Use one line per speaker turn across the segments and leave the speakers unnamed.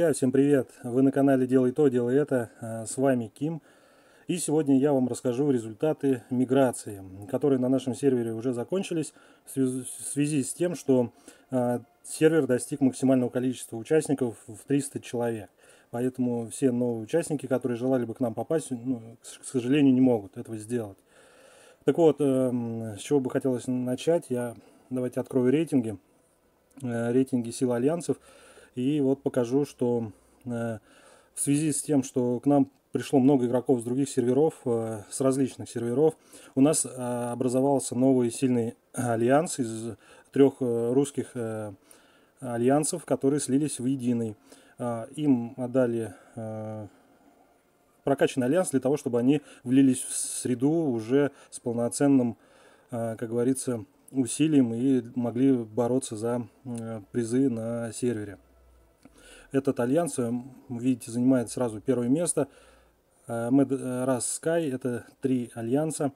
Друзья, всем привет! Вы на канале Делай то, делай это. С вами Ким. И сегодня я вам расскажу результаты миграции, которые на нашем сервере уже закончились в связи с тем, что сервер достиг максимального количества участников в 300 человек. Поэтому все новые участники, которые желали бы к нам попасть, к сожалению, не могут этого сделать. Так вот, с чего бы хотелось начать, давайте открою рейтинги. Рейтинги сил альянсов. И вот покажу, что в связи с тем, что к нам пришло много игроков с других серверов, с различных серверов, у нас образовался новый сильный альянс из трех русских альянсов, которые слились в единый. Им отдали прокачанный альянс для того, чтобы они влились в среду уже с полноценным, как говорится, усилием и могли бороться за призы на сервере. Этот альянс, видите, занимает сразу первое место. Mad Sky, это 3 альянса.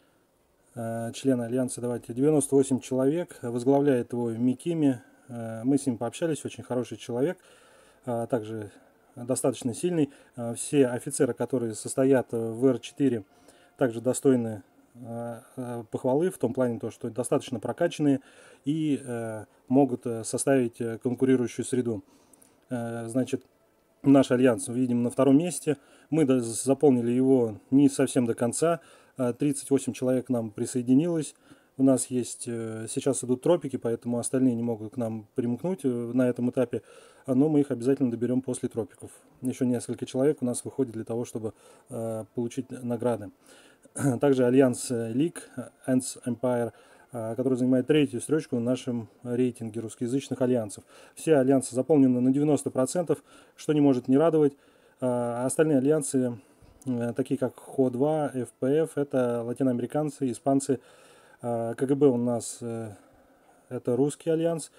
Члены альянса, давайте, 98 человек. Возглавляет его Микими. Мы с ним пообщались, очень хороший человек. Также достаточно сильный. Все офицеры, которые состоят в R4, также достойны похвалы в том плане, что достаточно прокачанные и могут составить конкурирующую среду. Значит, наш альянс, видим, на втором месте. Мы заполнили его не совсем до конца. 38 человек к нам присоединилось. У нас есть, сейчас идут тропики, поэтому остальные не могут к нам примкнуть на этом этапе. Но мы их обязательно доберем после тропиков. Еще несколько человек у нас выходит для того, чтобы получить награды. Также альянс League, Ants Empire, который занимает 3-ю строчку в нашем рейтинге русскоязычных альянсов. Все альянсы заполнены на 90%, что не может не радовать. Остальные альянсы, такие как ХО-2, ФПФ, это латиноамериканцы, испанцы. КГБ у нас это русский альянс.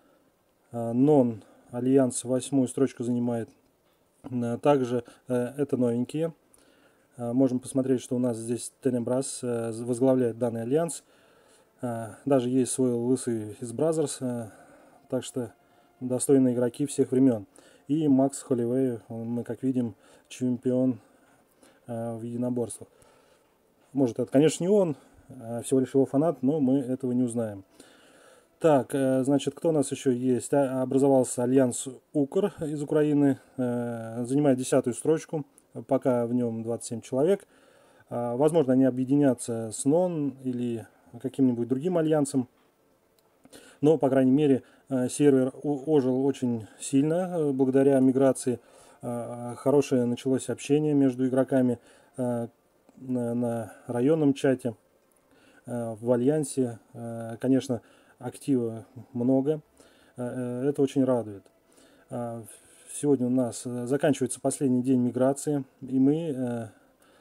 НОН альянс 8-ю строчку занимает. Также это новенькие. Можем посмотреть, что у нас здесь Тенебрас возглавляет данный альянс. Даже есть свой лысый из Бразерс, так что достойные игроки всех времен. И Макс Холливей, мы как видим, чемпион в единоборствах. Может, это, конечно, не он, всего лишь его фанат, но мы этого не узнаем. Так, значит, кто у нас еще есть? Образовался альянс УКР из Украины, занимает 10-ю строчку, пока в нем 27 человек. Возможно, они объединятся с НОН или каким-нибудь другим альянсом. Но, по крайней мере, сервер ожил очень сильно благодаря миграции. Хорошее началось общение между игроками на районном чате, в альянсе. Конечно, актива много. Это очень радует. Сегодня у нас заканчивается последний день миграции, и мы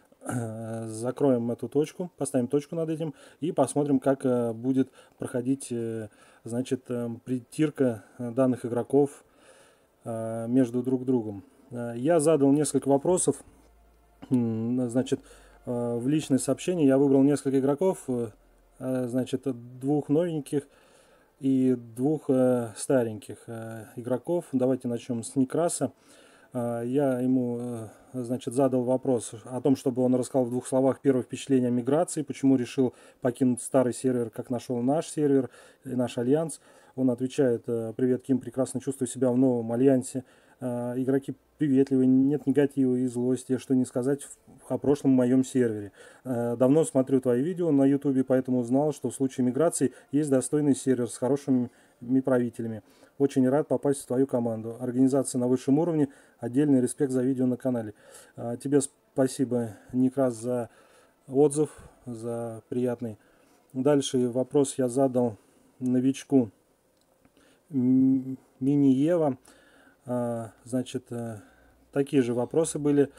закроем эту точку, поставим точку над этим и посмотрим, как будет проходить, значит, притирка данных игроков между друг другом. Я задал несколько вопросов, значит, в личные сообщения. Я выбрал несколько игроков, значит, 2 новеньких и 2 стареньких игроков. Давайте начнем с Некраса. Я ему, значит, задал вопрос о том, чтобы он рассказал в 2 словах первое впечатление о миграции, почему решил покинуть старый сервер, как нашел наш сервер и наш альянс. Он отвечает: привет, Ким, прекрасно чувствую себя в новом альянсе. Игроки приветливые, нет негатива и злости, что не сказать о прошлом моем сервере. Давно смотрю твои видео на YouTube, поэтому узнал, что в случае миграции есть достойный сервер с хорошими правителями. Очень рад попасть в твою команду. Организация на высшем уровне. Отдельный респект за видео на канале. Тебе спасибо, Некрас, за отзыв, за приятный. Дальше вопрос я задал новичку Мини-Ева. Значит, такие же вопросы были.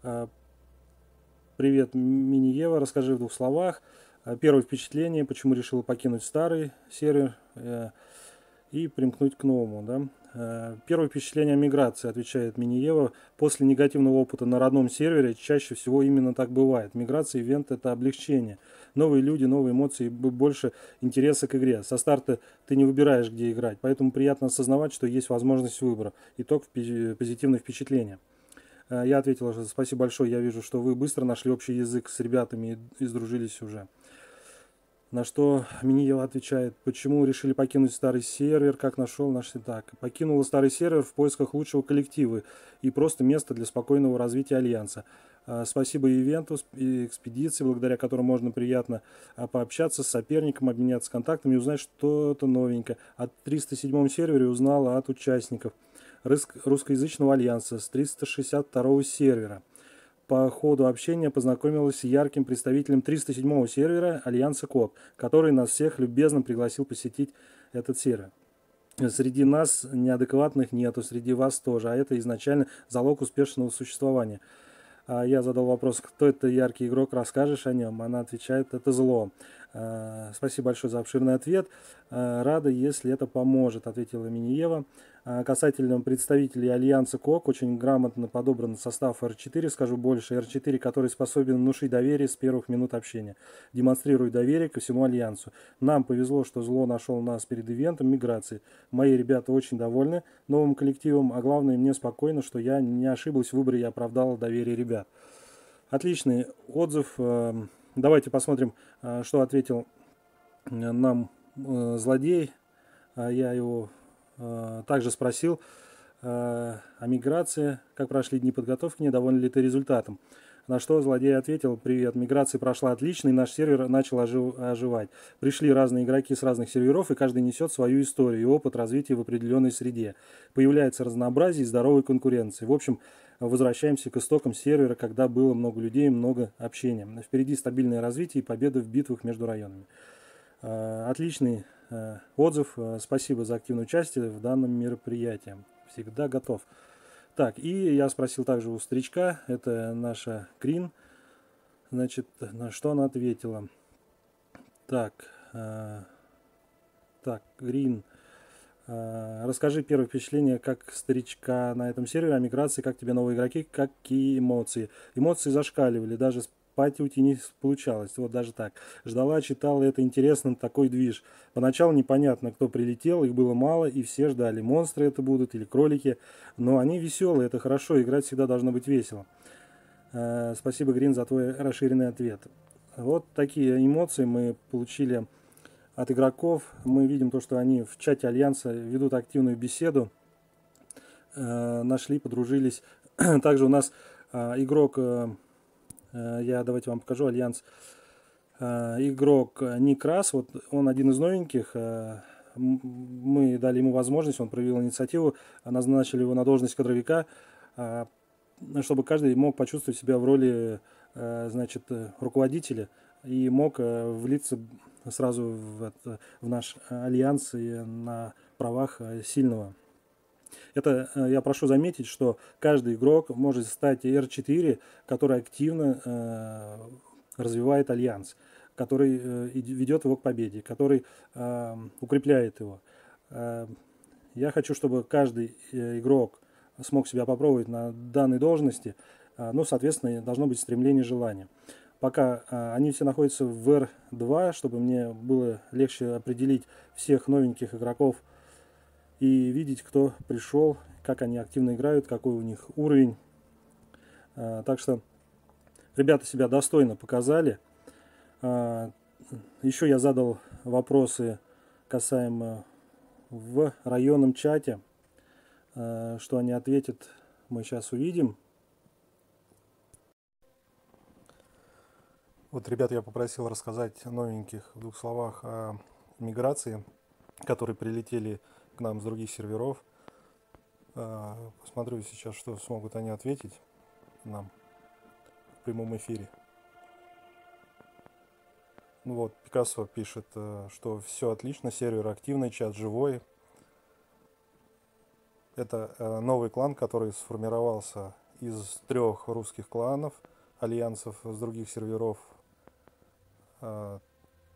Привет, Мини-Ева, расскажи в 2 словах. Первое впечатление, почему решил покинуть старый сервер и примкнуть к новому, Первое впечатление о миграции, отвечает Миниева. После негативного опыта на родном сервере чаще всего именно так бывает. Миграция, ивент – это облегчение. Новые люди, новые эмоции, больше интереса к игре. Со старта ты не выбираешь, где играть, поэтому приятно осознавать, что есть возможность выбора. Итог – позитивное впечатление. Я ответил, что спасибо большое, я вижу, что вы быстро нашли общий язык с ребятами и сдружились уже. На что Миниева отвечает, почему решили покинуть старый сервер, как нашел наш так. Покинула старый сервер в поисках лучшего коллектива и просто места для спокойного развития Альянса. Спасибо ивенту и экспедиции, благодаря которым можно приятно пообщаться с соперником, обменяться контактами и узнать что-то новенькое. От 307 сервере узнала от участников русскоязычного Альянса с 362 сервера. По ходу общения познакомилась с ярким представителем 307-го сервера Альянса КОП, который нас всех любезно пригласил посетить этот сервер. Среди нас неадекватных нету, среди вас тоже, а это изначально залог успешного существования. Я задал вопрос, кто это яркий игрок, расскажешь о нем? Она отвечает, это зло. Спасибо большое за обширный ответ. Рада, если это поможет, ответила Миниева. Касательно представителей Альянса КОК, очень грамотно подобран состав R4, скажу больше, R4, который способен внушить доверие с первых минут общения, демонстрирует доверие ко всему Альянсу. Нам повезло, что зло нашел нас перед ивентом миграции. Мои ребята очень довольны новым коллективом, а главное, мне спокойно, что я не ошиблась в выборе и оправдала доверие ребят. Отличный отзыв. Давайте посмотрим, что ответил нам злодей. Я его также спросил о миграции, как прошли дни подготовки, недоволен ли ты результатом. На что злодей ответил, привет, миграция прошла отлично, и наш сервер начал оживать. Пришли разные игроки с разных серверов, и каждый несет свою историю и опыт развития в определенной среде. Появляется разнообразие и здоровая конкуренция. В общем, возвращаемся к истокам сервера, когда было много людей и много общения. Впереди стабильное развитие и победа в битвах между районами. Отличный отзыв. Спасибо за активное участие в данном мероприятии. Всегда готов. Так, и я спросил также у старичка, это наша Крин, значит, на что она ответила. Так, Грин, расскажи первое впечатление как старичка на этом сервере, о миграции, как тебе новые игроки, какие эмоции. Эмоции зашкаливали, даже спать уйти не получалось, вот даже так. Ждала, читала, это интересно, такой движ. Поначалу непонятно, кто прилетел, их было мало, и все ждали, монстры это будут или кролики, но они веселые, это хорошо, играть всегда должно быть весело. Спасибо, Грин, за твой расширенный ответ. Вот такие эмоции мы получили от игроков. Мы видим то, что они в чате Альянса ведут активную беседу, нашли, подружились. Также у нас игрок, давайте вам покажу, Альянс, игрок Никрас, вот он один из новеньких. Мы дали ему возможность, он проявил инициативу, назначили его на должность кадровика, чтобы каждый мог почувствовать себя в роли, значит, руководителя и мог влиться сразу в наш альянс и на правах сильного. Это я прошу заметить, что каждый игрок может стать R4, который активно развивает альянс, который ведет его к победе, который укрепляет его. Я хочу, чтобы каждый игрок смог себя попробовать на данной должности, ну, соответственно, должно быть стремление, желание. Пока они все находятся в R2, чтобы мне было легче определить всех новеньких игроков и видеть, кто пришел, как они активно играют, какой у них уровень. Так что ребята себя достойно показали. Еще я задал вопросы касаемо в районном чате. Что они ответят, мы сейчас увидим. Вот, ребят, я попросил рассказать новеньких в двух словах о миграции, которые прилетели к нам с других серверов. Посмотрю сейчас, что смогут они ответить нам в прямом эфире. Ну вот, Пикассо пишет, что все отлично, сервер активный, чат живой. Это новый клан, который сформировался из 3 русских кланов, альянсов с других серверов,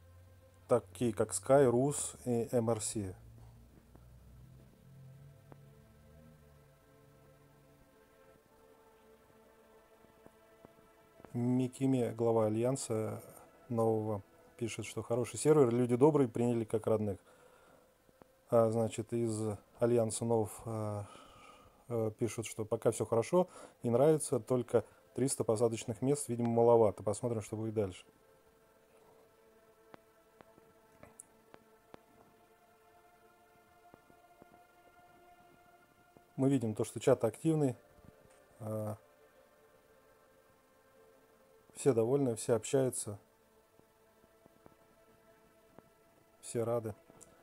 такие как Sky, Rus и MRC. Микими, глава Альянса нового, пишет, что хороший сервер, люди добрые, приняли как родных. Значит, из Альянса Нов пишут, что пока все хорошо и нравится, только 300 посадочных мест, видимо, маловато. Посмотрим, что будет дальше. Мы видим то, что чат активный. Все довольны, все общаются. Все рады.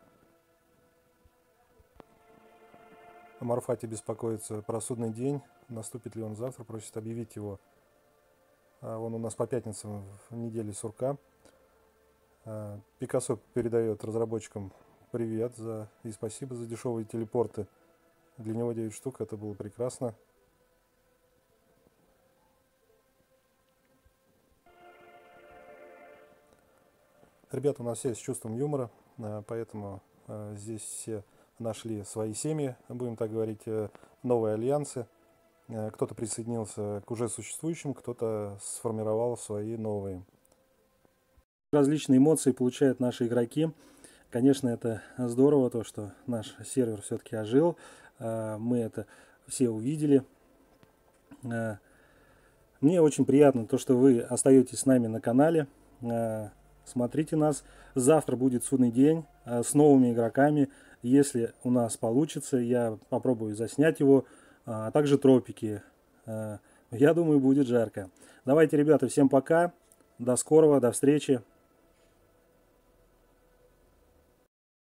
Марфати беспокоится про судный день. Наступит ли он завтра, просит объявить его. Он у нас по пятницам в неделе сурка. Пикассо передает разработчикам привет и спасибо за дешевые телепорты. Для него 9 штук, это было прекрасно. Ребята у нас все с чувством юмора, поэтому здесь все нашли свои семьи, будем так говорить, новые альянсы. Кто-то присоединился к уже существующим, кто-то сформировал свои новые. Различные эмоции получают наши игроки. Конечно, это здорово, то, что наш сервер все-таки ожил. Мы это все увидели. Мне очень приятно то, что вы остаетесь с нами на канале. Смотрите нас. Завтра будет судный день с новыми игроками. Если у нас получится, я попробую заснять его. А также тропики. Я думаю, будет жарко. Давайте, ребята, всем пока. До скорого, до встречи.